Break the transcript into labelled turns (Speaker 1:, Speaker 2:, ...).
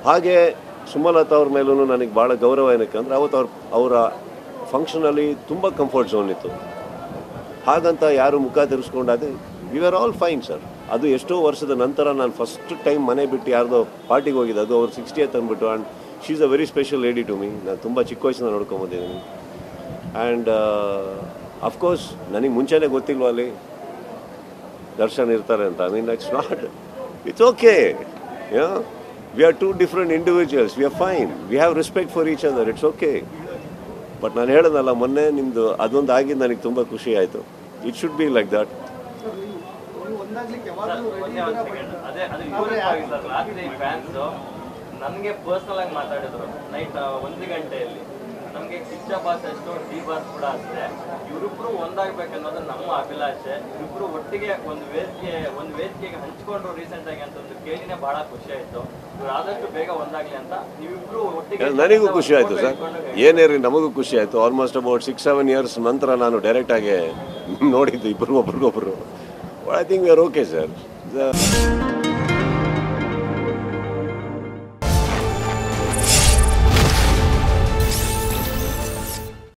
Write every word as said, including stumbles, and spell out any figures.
Speaker 1: ಹಾಗೆ ಸುಮಲತಾ ಅವ್ರ ಮೇಲೂ ನನಗೆ ಭಾಳ ಗೌರವ ಏನಕ್ಕೆ ಅಂದರೆ ಅವತ್ತು ಅವ್ರ ಅವರ ಫಂಕ್ಷನಲ್ಲಿ ತುಂಬ ಕಂಫರ್ಟ್ ಝೋನ್ ಇತ್ತು. ಹಾಗಂತ ಯಾರು ಮುಖ ತಿರ್ಸ್ಕೊಂಡಾಗ we are all fine sir. ಅದು ಎಷ್ಟೋ ವರ್ಷದ ನಂತರ ನಾನು ಫಸ್ಟ್ ಟೈಮ್ ಮನೆ ಬಿಟ್ಟು ಯಾರ್ದೋ ಪಾರ್ಟಿಗೆ ಹೋಗಿದ್ದು, ಅದು ಅವ್ರು ಸಿಕ್ಸ್ಟಿಯತ್ ಅಂದ್ಬಿಟ್ಟು. And she is a very special lady to me. ನಾನು ತುಂಬ ಚಿಕ್ಕ ವಯಸ್ಸಿನ ನೋಡ್ಕೊಂಬಂದಿದ್ದೀನಿ. ಆ್ಯಂಡ್ ಅಫ್ಕೋರ್ಸ್ ನನಗೆ ಮುಂಚೆನೇ ಗೊತ್ತಿಲ್ವ ಅಲ್ಲಿ ದರ್ಶನ್ ಇರ್ತಾರೆ ಅಂತ. I mean it's not, it's okay. Yeah we are two different individuals, we are fine, we have respect for each other, it's okay. But ನಾನು ಹೇಳೋದಲ್ಲ, ಮೊನ್ನೆ ನಿಮ್ಮದು ಅದೊಂದು ಆಗಿದ್ದು ನನಗೆ ತುಂಬ ಖುಷಿ ಆಯಿತು. It should be like that.
Speaker 2: ನನಗೆ ಪರ್ಸನಲ್ ಆಗಿ ಮಾತಾಡಿದ್ರು ನೈಟ್ ಒಂದು ಗಂಟೆಯಲ್ಲಿ. ನಮಗೆ ಕಿಚ್ಚ ಬಾಸ್ ಅಷ್ಟು ಡಿ ಬಾಸ್ ಕೂಡ ಅಷ್ಟೇ. ಇವರಿಬ್ರು ಒಂದಾಗಬೇಕನ್ನೋದು ನಮ್ಮ ಅಭಿಲಾಷೆ. ಇವರಿಬ್ರು ಒಟ್ಟಿಗೆ ಒಂದು ವೇದಿಕೆ ಒಂದು ವೇದಿಕೆಗೆ ಹಂಚ್ಕೊಂಡ್ರು ರೀಸೆಂಟ್ ಆಗಿ ಅಂತ ಒಂದು ಕೇಳಿನೇ ಬಹಳ ಖುಷಿ ಆಯ್ತು. ಇವ್ರು ಆದಷ್ಟು ಬೇಗ ಒಂದಾಗ್ಲಿ ಅಂತ ನೀವಿಬ್ರು ಒಟ್ಟಿಗೆ.
Speaker 1: ನನಗೂ ಖುಷಿ ಆಯ್ತು ಸರ್. ಏನೇ ರೀ, ನಮಗೂ ಖುಷಿ ಆಯ್ತು. Almost about six seven years ನಂತರ ನಾನು ಡೈರೆಕ್ಟ್ ಆಗಿ ನೋಡಿದ್ದು ಇಬ್ಬರು ಒಬ್ರಿಗೊಬ್ರು. I think we are okay sir.